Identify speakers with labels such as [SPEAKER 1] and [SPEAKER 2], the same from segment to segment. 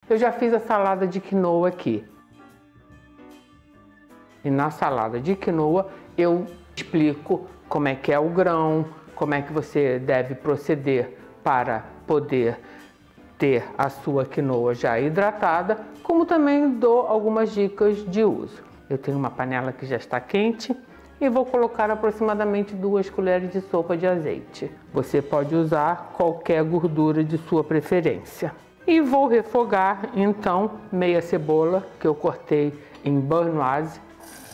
[SPEAKER 1] Eu já fiz a salada de quinoa aqui. E na salada de quinoa eu explico como é que é o grão, como é que você deve proceder para poder ter a sua quinoa já hidratada, como também dou algumas dicas de uso. Eu tenho uma panela que já está quente e vou colocar aproximadamente 2 colheres de sopa de azeite. Você pode usar qualquer gordura de sua preferência. E vou refogar então meia cebola que eu cortei em beurnoise.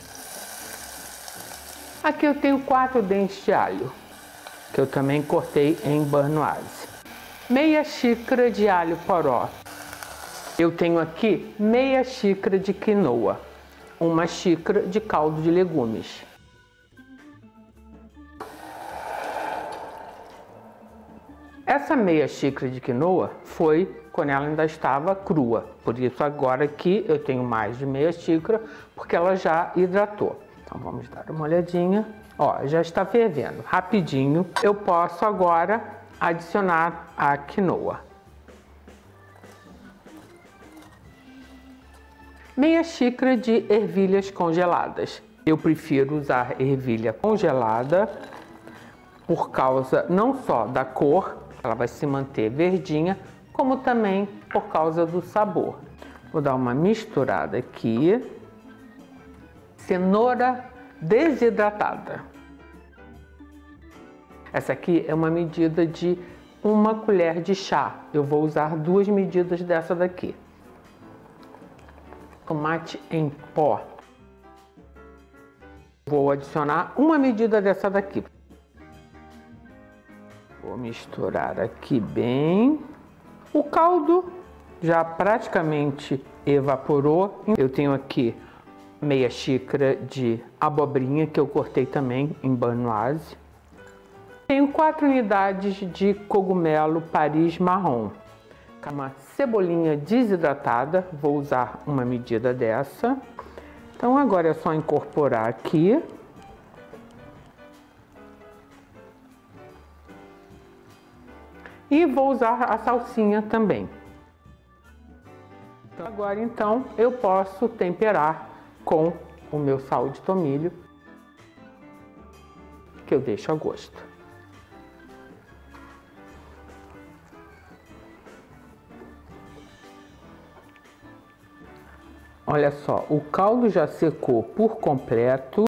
[SPEAKER 1] Aqui eu tenho 4 dentes de alho, que eu também cortei em beurnoise. Meia xícara de alho poró. Eu tenho aqui meia xícara de quinoa, 1 xícara de caldo de legumes. Essa meia xícara de quinoa foi quando ela ainda estava crua, por isso agora aqui eu tenho mais de meia xícara, porque ela já hidratou. Então vamos dar uma olhadinha. Ó, já está fervendo, rapidinho. Eu posso agora adicionar a quinoa. Meia xícara de ervilhas congeladas. Eu prefiro usar ervilha congelada por causa não só da cor, ela vai se manter verdinha, como também por causa do sabor. Vou dar uma misturada aqui. Cenoura desidratada. Essa aqui é uma medida de 1 colher de chá. Eu vou usar 2 medidas dessa daqui. Tomate em pó. Vou adicionar 1 medida dessa daqui. Vou misturar aqui bem. O caldo já praticamente evaporou. Eu tenho aqui meia xícara de abobrinha que eu cortei também em beurnoise. Tenho 4 unidades de cogumelo Paris marrom. Uma cebolinha desidratada, vou usar 1 medida dessa. Então agora é só incorporar aqui. E vou usar a salsinha também. Agora então eu posso temperar com o meu sal de tomilho, que eu deixo a gosto. Olha só, o caldo já secou por completo.